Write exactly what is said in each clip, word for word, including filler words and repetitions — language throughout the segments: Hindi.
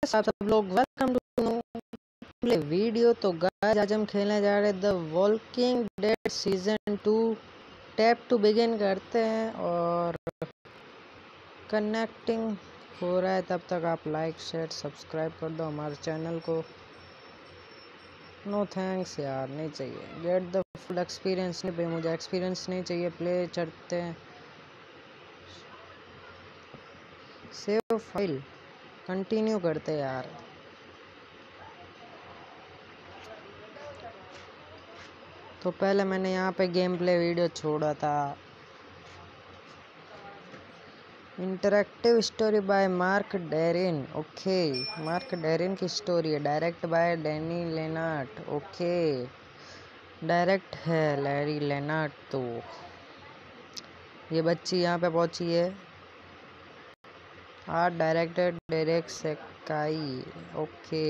आप सब लोग वेलकम टू प्ले वीडियो। तो गाइस आज हम खेलने जा रहे हैं the walking dead season two. Tap to begin करते हैं और कनेक्टिंग हो रहा है। तब तक आप लाइक शेयर सब्सक्राइब कर दो हमारे चैनल को। नो थैंक्स यार, नहीं चाहिए। गेट द फुल एक्सपीरियंस, नहीं भाई मुझे एक्सपीरियंस नहीं चाहिए। प्ले चढ़ते हैं, सेव फाइल कंटिन्यू करते हैं यार। तो पहले मैंने यहाँ पे गेम प्ले वीडियो छोड़ा था। Interactive story by Mark Derin. Okay, Mark Derin की स्टोरी है। Direct by Danny Lennart. Okay, direct है लैरी लेनार्ट। तो ये बच्ची यहाँ पे पहुंची है। Art director Derek Sekai. Okay,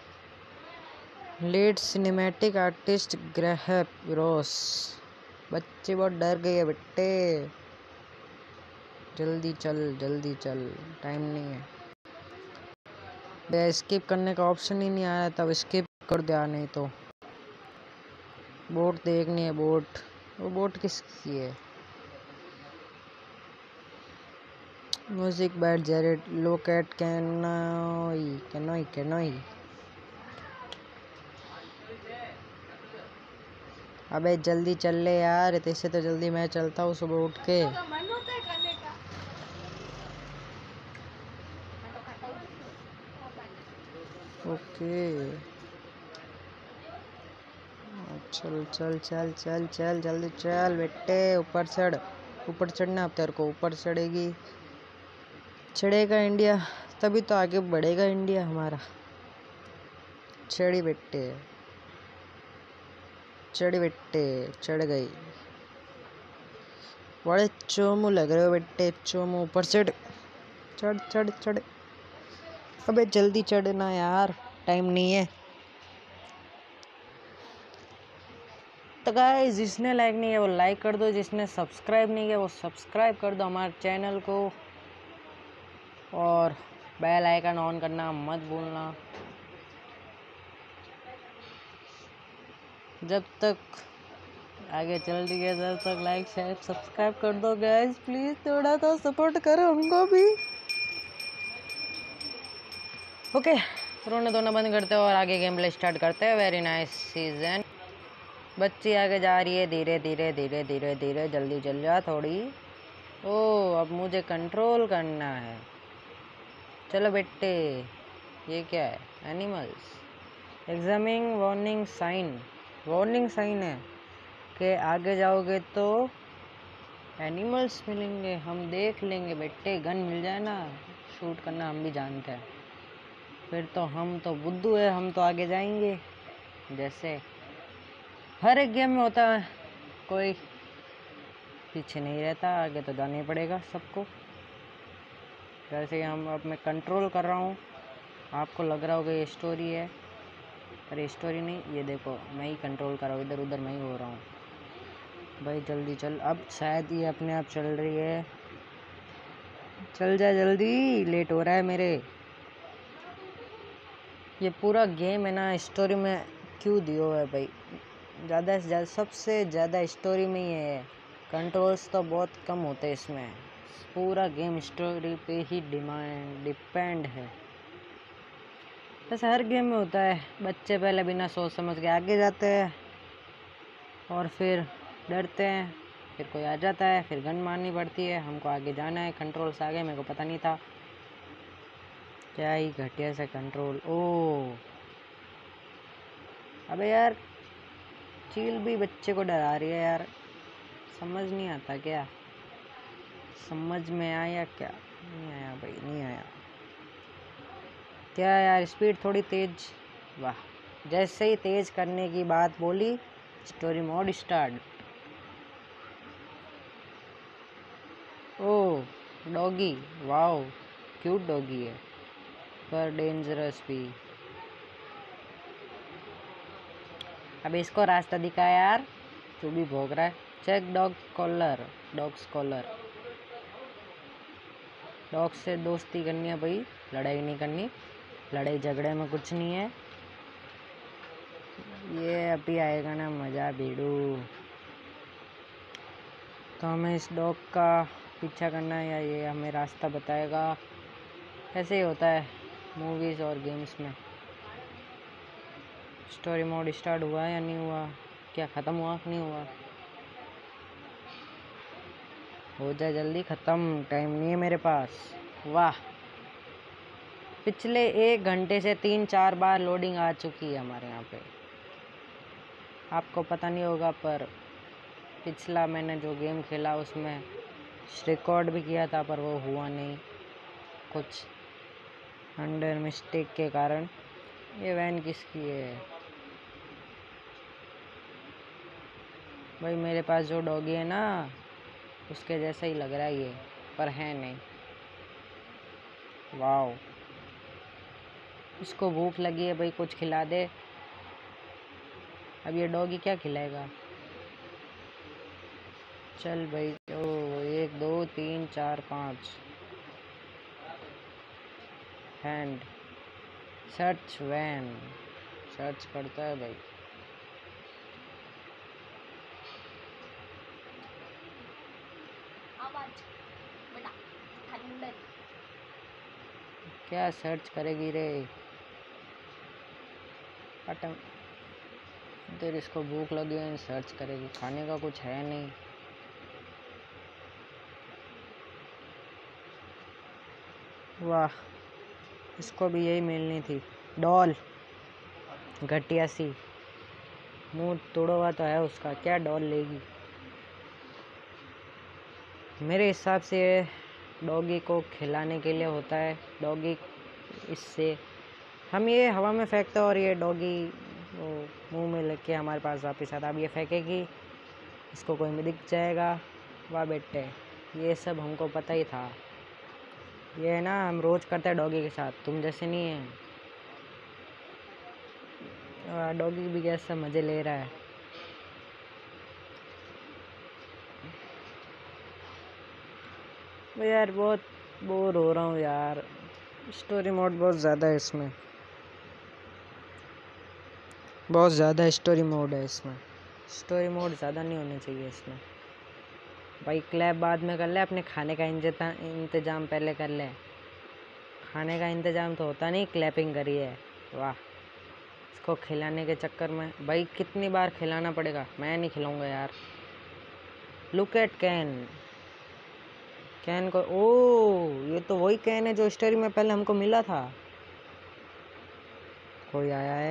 lead cinematic artist Grehap Ross. बच्ची बहुत डर गई है बेटे, जल्दी चल जल्दी चल, टाइम नहीं है। स्किप करने का ऑप्शन ही नहीं आया, तब स्किप कर दिया। नहीं तो बोट देखनी है। बोट, वो बोट किसकी है? Music by Jared Lockett canoe canoe canoe. अबे जल्दी चल ले यार, इससे तो जल्दी मैं चलता हूँ सुबह उठ के। ओके, चल चल चल चल चल जल्दी चल बेटे, ऊपर चढ़। ऊपर चढ़ना अब तेरे को, ऊपर चढ़ेगी चढ़ेगा इंडिया तभी तो आगे बढ़ेगा इंडिया हमारा। चढ़ी बेटे, चढ़ी बेटे, चढ़ गई। बड़े चोमू लग रहे हो बेटे, चोमू। ऊपर चढ़ चढ़ चढ़ चढ़। अबे जल्दी चढ़ना यार, टाइम नहीं है। तो गाइस जिसने लाइक नहीं किया वो लाइक कर दो, जिसने सब्सक्राइब नहीं किया वो सब्सक्राइब कर दो हमारे चैनल को। और बेल आइकन ऑन करना मत भूलना। जब तक आगे चल रही है तब तक लाइक शेयर सब्सक्राइब कर दो गाइस, प्लीज थोड़ा तो सपोर्ट करो हमको भी। ओके, रोने धोना बंद करते हैं और आगे गेम प्ले स्टार्ट करते हैं। Very nice season. बच्ची आगे जा रही है धीरे धीरे धीरे धीरे धीरे, जल्दी चल जा थोड़ी। ओ अब मुझे कंट्रोल करना है। चलो बेटे, ये क्या है? Animals examining warning sign. Warning sign है कि आगे जाओगे तो एनिमल्स मिलेंगे, हम देख लेंगे बेटे। गन मिल जाए ना, शूट करना हम भी जानते हैं। फिर तो हम तो बुद्धू है, हम तो आगे जाएंगे। जैसे हर एक गेम में होता है, कोई पीछे नहीं रहता, आगे तो जाना ही पड़ेगा सबको। जैसे हम अब मैं कंट्रोल कर रहा हूँ, आपको लग रहा होगा ये स्टोरी है, पर ये स्टोरी नहीं। ये देखो मैं ही कंट्रोल कर रहा हूँ, इधर उधर मैं ही हो रहा हूँ। भाई जल्दी चल, अब शायद ये अपने आप चल रही है। चल जा जल्दी, लेट हो रहा है मेरे। ये पूरा गेम है ना स्टोरी में क्यों दियो है भाई? ज़्यादा से ज़्यादा सबसे ज़्यादा स्टोरी में ही है। कंट्रोल्स तो बहुत कम होते हैं इसमें। पूरा गेम स्टोरी पे ही डिमांड डिपेंड है। ऐसा हर गेम में होता है। बच्चे पहले बिना सोच समझ के आगे जाते हैं और फिर डरते हैं, फिर कोई आ जाता है, फिर गन मारनी पड़ती है, हमको आगे जाना है। कंट्रोल से आगे मेरे को पता नहीं था। क्या ही घटिया सा कंट्रोल। ओ अबे यार, चील भी बच्चे को डरा रही है यार, समझ नहीं आता क्या? समझ में आया क्या? नहीं आया भाई, नहीं आया। क्या यार, स्पीड थोड़ी तेज। वाह, जैसे ही तेज करने की बात बोली, story mode start. Oh doggy, wow cute doggy है, पर डेंजरस भी। अब इसको रास्ता दिखा यार, जो भी भोग रहा है। Check dog collar, dogs collar. Dog से दोस्ती करनी है भाई, लड़ाई नहीं करनी। लड़ाई झगड़े में कुछ नहीं है। ये अभी आएगा ना मज़ा बीड़ू। तो हमें इस डॉग का पीछा करना है या ये हमें रास्ता बताएगा। ऐसे ही होता है मूवीज़ और गेम्स में। स्टोरी मोड स्टार्ट हुआ या नहीं हुआ, क्या ख़त्म हुआ नहीं हुआ? हो जाए जल्दी ख़त्म, टाइम नहीं है मेरे पास। वाह, पिछले एक घंटे से तीन चार बार लोडिंग आ चुकी है हमारे यहाँ पे। आपको पता नहीं होगा पर पिछला मैंने जो गेम खेला उसमें रिकॉर्ड भी किया था पर वो हुआ नहीं, कुछ अंडर मिस्टेक के कारण। ये वैन किसकी है भाई? मेरे पास जो डॉगी है ना उसके जैसा ही लग रहा है ये, पर है नहीं। वाओ, इसको भूख लगी है भाई, कुछ खिला दे। अब ये डॉगी क्या खिलाएगा? चल भाई, ओ एक दो तीन चार पाँच। हैंड सर्च वैन, सर्च करता है भाई। क्या सर्च करेगी रे? पटम देर, इसको भूख लगी है, सर्च करेगी, खाने का कुछ है नहीं। वाह, इसको भी यही मिलनी थी, डॉल। घटिया सी, मुंह तोड़ा हुआ तो है उसका, क्या डॉल लेगी? मेरे हिसाब से डॉगी को खिलाने के लिए होता है। डॉगी इससे हम ये हवा में फेंकते और ये डॉगी वो मुंह में लेके हमारे पास वापस आता। अब ये फेंकेगी, इसको कोई में दिख जाएगा। वाह बेटे, ये सब हमको पता ही था। ये है ना, हम रोज़ करते हैं डॉगी के साथ, तुम जैसे नहीं है। डॉगी भी कैसा मज़े ले रहा है। यार बहुत बोर हो रहा हूँ यार, स्टोरी मोड बहुत ज़्यादा है इसमें, बहुत ज़्यादा स्टोरी मोड है इसमें। स्टोरी मोड ज़्यादा नहीं होने चाहिए इसमें भाई। क्लैप बाद में कर ले, अपने खाने का इंतज़ाम पहले कर ले। खाने का इंतज़ाम तो होता नहीं, क्लैपिंग करी है। वाह, इसको खिलाने के चक्कर में भाई कितनी बार खिलाना पड़ेगा। मैं नहीं खिलाऊंगा यार। लुक एट कैन, कैन को, ओ ये तो वही कैन है जो स्टोरी में पहले हमको मिला था। कोई आया है?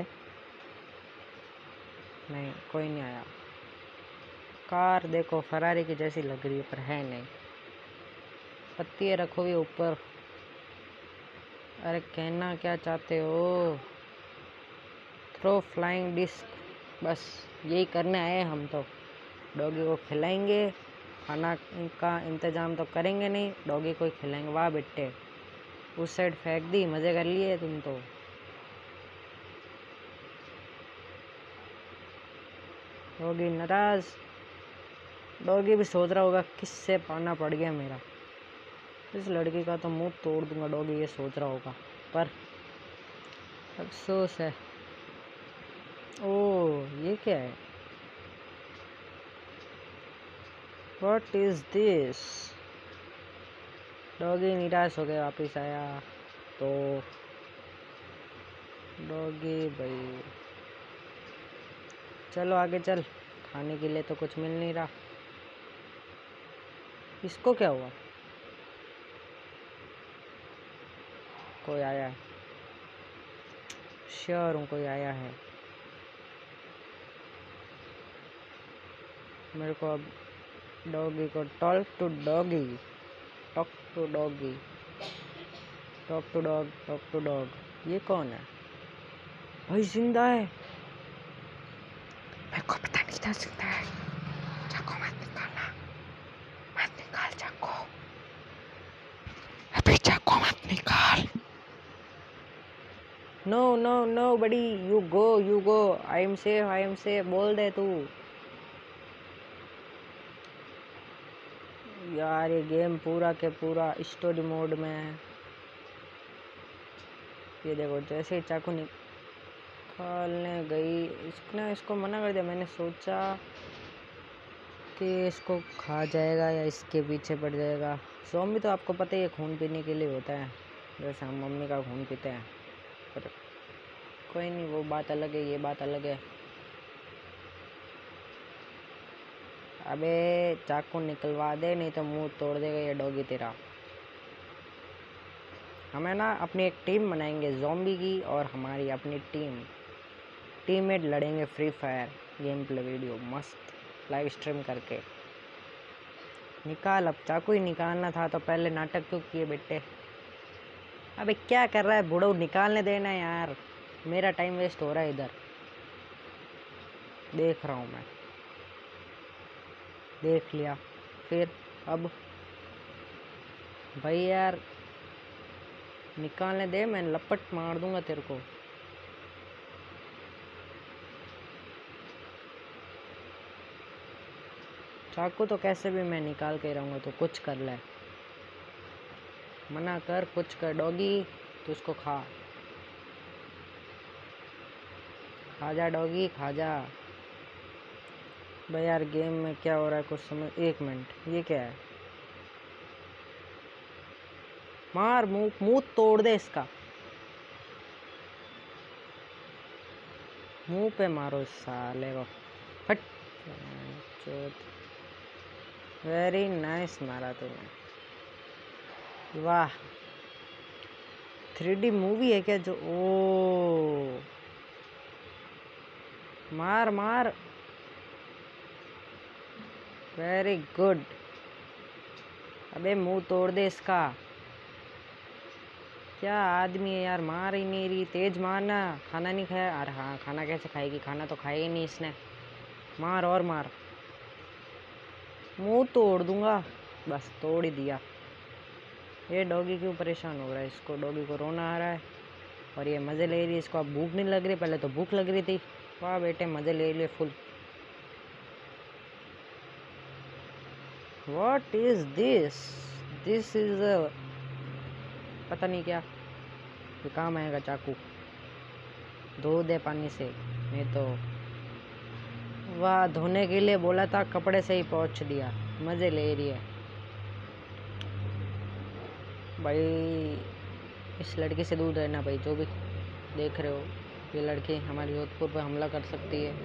नहीं, कोई नहीं आया। कार देखो फरारी की जैसी लग रही है पर है नहीं। पत्ती रखो भी ऊपर। अरे कहना क्या चाहते हो? थ्रो फ्लाइंग डिस्क, बस यही करने आए हम तो। डॉगी को खिलाएंगे, खाना का इंतज़ाम तो करेंगे नहीं, डॉगी को ही खिलाएंगे। वाह बेटे, उस साइड फेंक दी, मज़े कर लिए तुम तो। डॉगी नाराज, डॉगी भी सोच रहा होगा किससे पाना पड़ गया मेरा, इस लड़की का तो मुंह तोड़ दूंगा। डॉगी ये सोच रहा होगा, पर अफसोस है। ओह ये क्या है? What is this? डॉगी निराश हो गया, वापिस आया तो। डॉगी भाई चलो आगे चल, खाने के लिए तो कुछ मिल नहीं रहा। इसको क्या हुआ? कोई आया है, श्योर हूँ कोई आया है। मेरे को अब डॉगी को talk to doggy, talk to doggy, talk to dog, talk to dog. ये कौन है भाई? जिंदा है? मेरे को पता नहीं था जिंदा है। चाकू मत निकालना, मत निकाल चाकू, अभी चाकू मत निकाल। No no no buddy, you go you go, I am safe I am safe, बोल दे तू। यार ये गेम पूरा के पूरा स्टोरी मोड में है। ये देखो जैसे ही चाकू निकालने गई इसने इसको मना कर दिया। मैंने सोचा कि इसको खा जाएगा या इसके पीछे पड़ जाएगा। ज़ॉम्बी तो आपको पता ही है खून पीने के लिए होता है, जैसे हम मम्मी का खून पीते हैं। पर कोई नहीं, वो बात अलग है, ये बात अलग है। अबे चाकू निकलवा दे, नहीं तो मुंह तोड़ देगा ये डॉगी तेरा। हमें ना अपनी एक टीम बनाएंगे ज़ॉम्बी की, और हमारी अपनी टीम टीममेट लड़ेंगे Free Fire game play video मस्त लाइव स्ट्रीम करके। निकाल, अब चाकू ही निकालना था तो पहले नाटक क्यों किए बेटे। अबे क्या कर रहा है बुढ़ऊ, निकालने देना यार, मेरा टाइम वेस्ट हो रहा है इधर। देख रहा हूँ मैं, देख लिया। फिर अब भाई यार निकालने दे, मैं लपट मार दूंगा तेरे को। चाकू तो कैसे भी मैं निकाल के रहूँगा, तो कुछ कर ले, मना कर, कुछ कर डॉगी, तो उसको खा खा जा डॉगी, खा जा। भाई यार गेम में क्या हो रहा है कुछ समझ। एक मिनट, ये क्या है? मार, मुंह मुंह तोड़ दे इसका, मुंह पे मारो इस साले को, फट। वेरी नाइस मारा तूने, वाह। थ्री डी मूवी है क्या जो? ओ मार मार, वेरी गुड। अबे मुंह तोड़ दे इसका, क्या आदमी है यार, मार ही नहीं रही, तेज मारना। खाना नहीं खाया? अरे हाँ, खाना कैसे खाएगी, खाना तो खाएगी नहीं इसने। मार और मार, मुंह तोड़ दूंगा, बस तोड़ ही दिया। ये डॉगी क्यों परेशान हो रहा है, इसको डॉगी को रोना आ रहा है और ये मज़े ले रही है। इसको अब भूख नहीं लग रही, पहले तो भूख लग रही थी। वाह बेटे, मज़े ले लिए full. What is this? This is a पता नहीं क्या, ये काम आएगा चाकू। धो दे पानी से, नहीं तो। वाह, धोने के लिए बोला था, कपड़े से ही पहुंच दिया, मज़े ले रही है भाई। इस लड़की से दूर रहना भाई, जो भी देख रहे हो, ये लड़की हमारे जोधपुर पर हमला कर सकती है।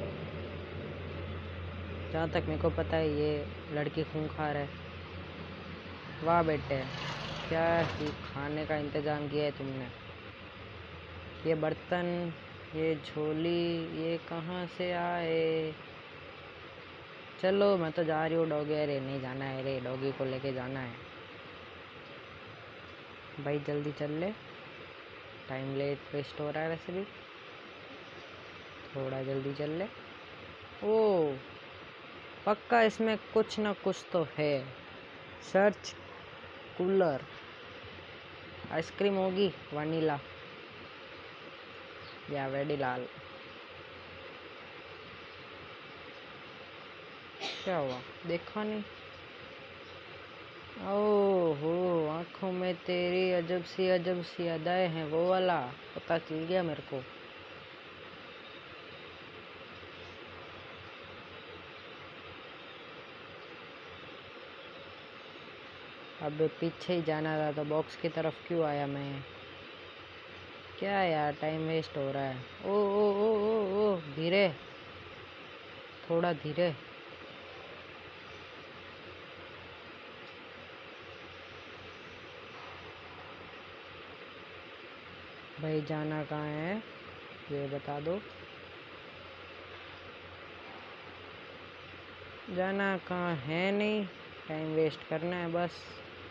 जहाँ तक मेरे को पता है ये लड़की खूंखार है। वाह बेटे, क्या ही खाने का इंतज़ाम किया है तुमने। ये बर्तन, ये झोली, ये कहाँ से आए? चलो मैं तो जा रही हूँ डॉगी। अरे नहीं जाना है रे, डॉगी को लेके जाना है भाई, जल्दी चल ले, टाइम लेट वेस्ट हो रहा है वैसे भी, थोड़ा जल्दी चल ले। ओ पक्का इसमें कुछ ना कुछ तो है। सर्च कूलर, आइसक्रीम होगी वनीला या वेडीलाल। क्या हुआ, देखा नहीं? ओहो, आंखों में तेरी अजब सी अजब सी अदाएं हैं, वो वाला पता चल गया मेरे को। अब पीछे ही जाना था तो बॉक्स की तरफ क्यों आया मैं? क्या यार, टाइम वेस्ट हो रहा है। ओ ओ ओ ओ ओ धीरे, थोड़ा धीरे। भाई जाना कहाँ है ये बता दो, जाना कहाँ है? नहीं, टाइम वेस्ट करना है बस।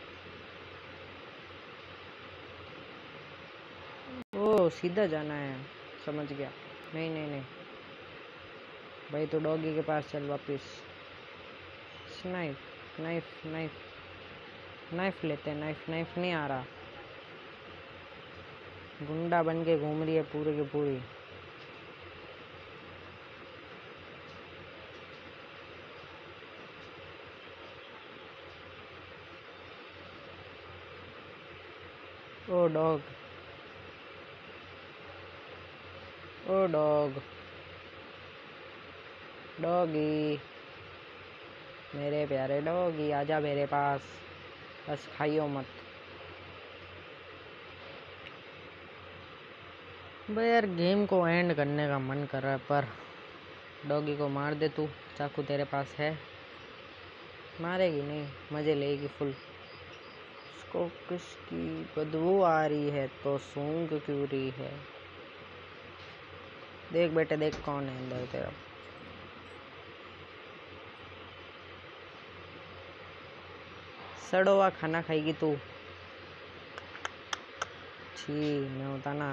ओ सीधा जाना है, समझ गया। नहीं नहीं नहीं भाई, तो डॉगी के पास चल वापिस। नाइफ नाइफ नाइफ नाइफ लेते हैं, नाइफ नाइफ नहीं आ रहा। गुंडा बन के घूम रही है पूरी की पूरी। Oh dog, oh dog, doggy, मेरे प्यारे डॉगी आजा मेरे पास, बस खाइयो मत। भाई यार गेम को एंड करने का मन कर रहा है, पर डॉगी को मार दे तू, चाकू तेरे पास है। मारेगी नहीं, मज़े लेगी फुल। उसको किसकी बदबू आ रही है तो सूंघ क्यों रही है। देख बेटे देख कौन है अंदर तेरा। सड़ा हुआ खाना खाएगी तू। छी, मैं होता ना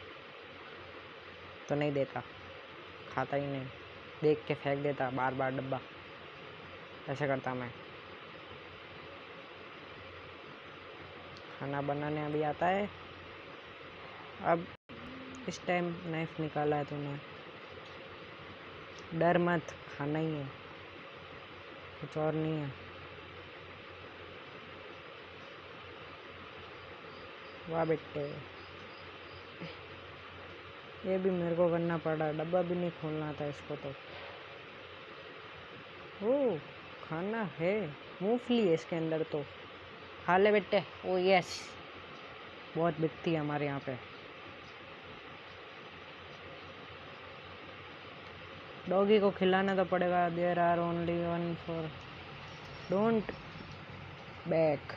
तो नहीं देता, खाता ही नहीं, देख के फेंक देता बार बार डब्बा, ऐसा करता मैं। खाना बनाने अभी आता है। अब इस टाइम नाइफ निकाला है तूने, डर मत, खाना ही है, कुछ और नहीं है। वाह बेटे, ये भी मेरे को करना पड़ा, डब्बा भी नहीं खोलना था इसको तो। ओ खाना है, मूंगफली है इसके अंदर तो, खा ले बेटे। ओ यस, बहुत बिकती है हमारे यहाँ पे। डॉगी को खिलाना तो पड़ेगा। There are only one for, don't back.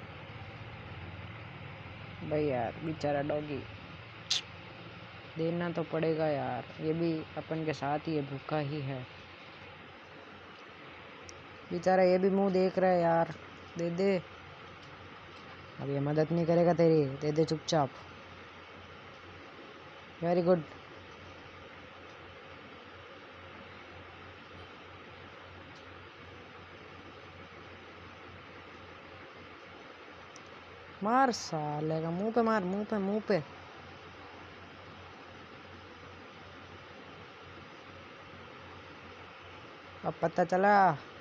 भाई यार बेचारा डॉगी, देना तो पड़ेगा यार, ये भी अपन के साथ ही है, भूखा ही है बेचारा, ये भी मुंह देख रहा है यार। दे दे, अब ये मदद नहीं करेगा तेरी, दे दे चुपचाप। Very good. मार साले का, मुंह पे मार, मुंह पे मुंह पे। अब पता चला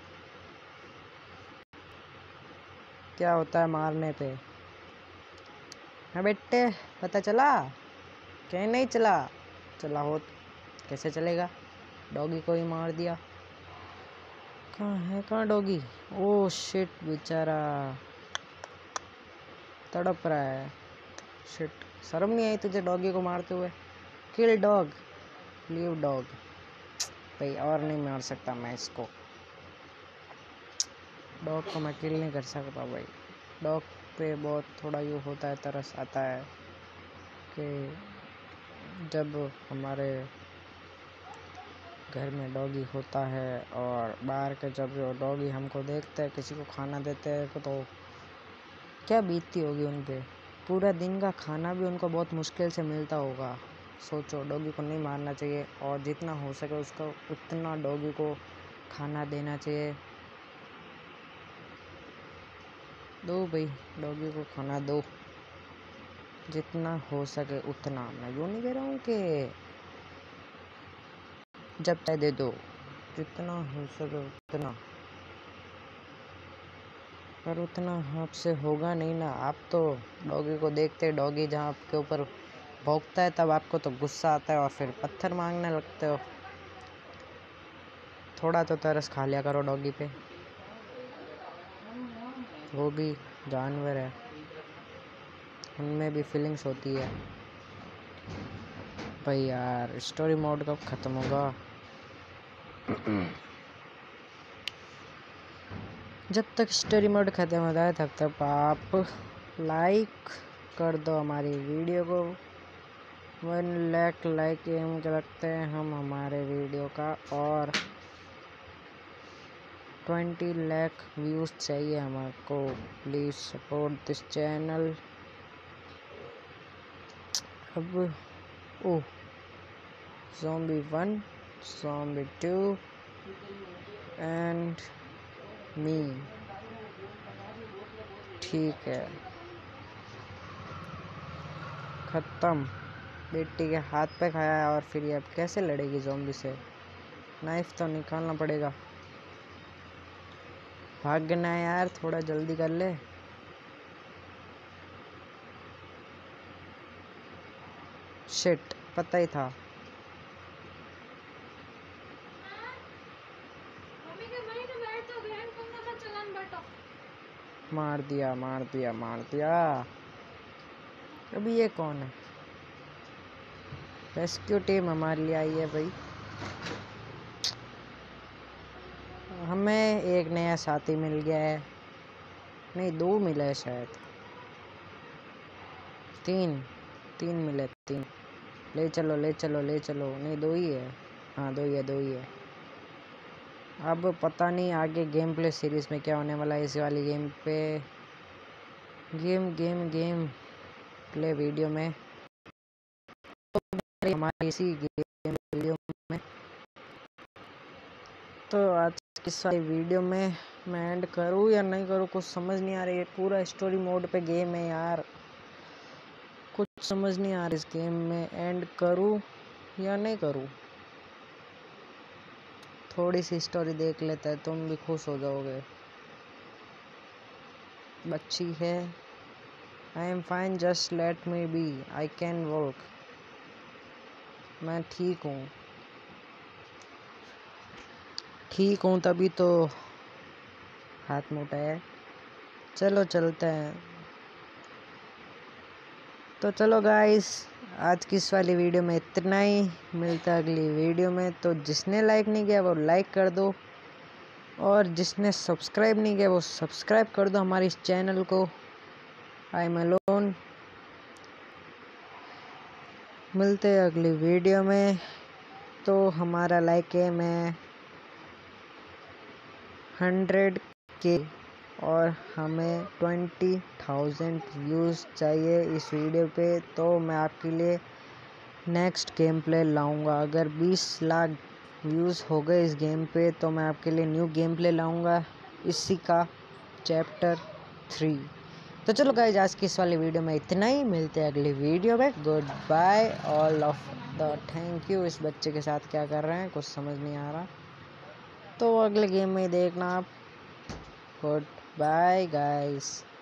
क्या होता है मारने पे। हाँ बेटे, पता चला, कहीं नहीं चला, चला हो कैसे चलेगा, डॉगी को ही मार दिया। कहाँ है, कहाँ डॉगी। ओ शिट, बेचारा तड़प रहा है। शिट, शर्म नहीं आई तुझे डॉगी को मारते हुए। Kill dog, leave dog. भाई और नहीं मार सकता मैं इसको, डॉग को मैं किल नहीं कर सकता भाई। डॉग पे बहुत थोड़ा यूँ होता है, तरस आता है कि जब हमारे घर में डॉगी होता है और बाहर के जब डॉगी हमको देखते हैं, किसी को खाना देते हैं, तो क्या बीतती होगी उन पे। पूरा दिन का खाना भी उनको बहुत मुश्किल से मिलता होगा। सोचो, डॉगी को नहीं मारना चाहिए और जितना हो सके उसको उतना डॉगी को खाना देना चाहिए। दो भाई, डॉगी को खाना दो, जितना हो सके उतना। मैं यूँ नहीं कह रहा हूँ कि जब चाहे दे दो, जितना हो सके उतना, पर उतना आपसे होगा नहीं ना। आप तो डॉगी को देखते, डॉगी जहाँ आपके ऊपर भौंकता है तब आपको तो गुस्सा आता है और फिर पत्थर मांगने लगते हो। थोड़ा तो तरस खा लिया करो डॉगी पे, वो भी जानवर है, उनमें भी फीलिंग्स होती है। भाई यार स्टोरी मोड कब ख़त्म होगा। जब तक स्टोरी मोड ख़त्म होता है तब तक आप लाइक कर दो हमारी वीडियो को। वन लाख लाइक एम रखते हैं हम हमारे वीडियो का, और ट्वेंटी लाख व्यूज़ चाहिए हमको। Please support this channel. अब oh, zombie one, zombie two and me, ठीक है, ख़त्म। बेटी के हाथ पे खाया है और फिर ये अब कैसे लड़ेगी ज़ॉम्बी से। नाइफ तो निकालना पड़ेगा। भागना है यार, थोड़ा जल्दी कर ले। शिट, पता ही था। मार दिया मार दिया मार दिया। अभी ये कौन है? रेस्क्यू टीम हमारे लिए आई है भाई। हमें एक नया साथी मिल गया है, नहीं दो मिले है शायद, तीन तीन मिले तीन। ले चलो ले चलो ले चलो। नहीं दो ही है, हाँ दो ही है दो ही है। अब पता नहीं आगे गेम प्ले सीरीज में क्या होने वाला है। इस वाली गेम पे game game game play video में तो हमारी इसी गेम वीडियो में तो आज की सारी वीडियो में मैं एंड करूँ या नहीं करूँ कुछ समझ नहीं आ रही है। पूरा स्टोरी मोड पे गेम है यार, कुछ समझ नहीं आ रहा इस गेम में। एंड करूँ या नहीं करूँ? थोड़ी सी स्टोरी देख लेता है, तुम भी खुश हो जाओगे। बच्ची है, I am fine just let me be, I can work. मैं ठीक हूँ ठीक हूँ तभी तो हाथ मोटा है। चलो चलते हैं। तो चलो गाइस, आज की इस वाली वीडियो में इतना ही। मिलता है अगली वीडियो में। तो जिसने लाइक नहीं किया वो लाइक कर दो, और जिसने सब्सक्राइब नहीं किया वो सब्सक्राइब कर दो हमारे इस चैनल को। I am alone. मिलते हैं अगली वीडियो में। तो हमारा लाइक है मैं हंड्रेड के, और हमें ट्वेंटी थाउजेंड व्यूज़ चाहिए इस वीडियो पे। तो मैं आपके लिए नेक्स्ट गेम प्ले लाऊँगा। अगर बीस लाख व्यूज़ हो गए इस गेम पे तो मैं आपके लिए न्यू गेम प्ले लाऊँगा, इसी का चैप्टर थ्री। तो चलो गाइस, आज की इस वाली वीडियो में इतना ही। मिलते हैं अगली वीडियो में। Good bye all of the. Thank you. इस बच्चे के साथ क्या कर रहे हैं कुछ समझ नहीं आ रहा, तो अगले गेम में देखना आप। Good bye guys.